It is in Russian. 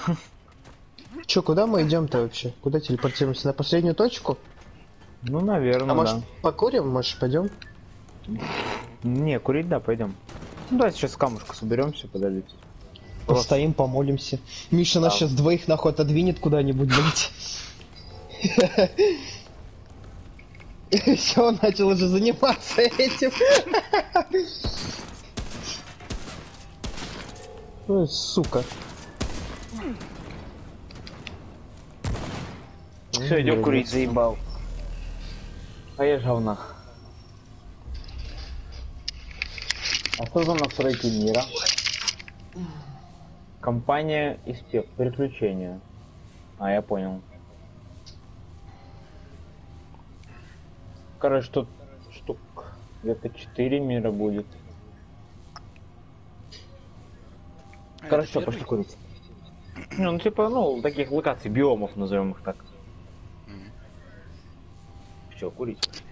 Чё, куда мы идем-то вообще? Куда телепортируемся? На последнюю точку? Ну, наверное, А может да. покурим? Может пойдем? Не, курить, да, пойдем. Ну, давай сейчас камушку соберемся, подождите. Постоим, помолимся. Миша нас Да. сейчас двоих нахуй отодвинет куда-нибудь, блять. Все, он начал уже заниматься этим. Ой, сука. Все, идем курить, заебал. А я говна. А что за настройки мира? Компания из приключения. А, я понял. Короче, тут штук где-то 4 мира будет. Короче, все, пошли курить. Не, ну типа, ну, таких локаций, биомов, назовем их так. Все, курить.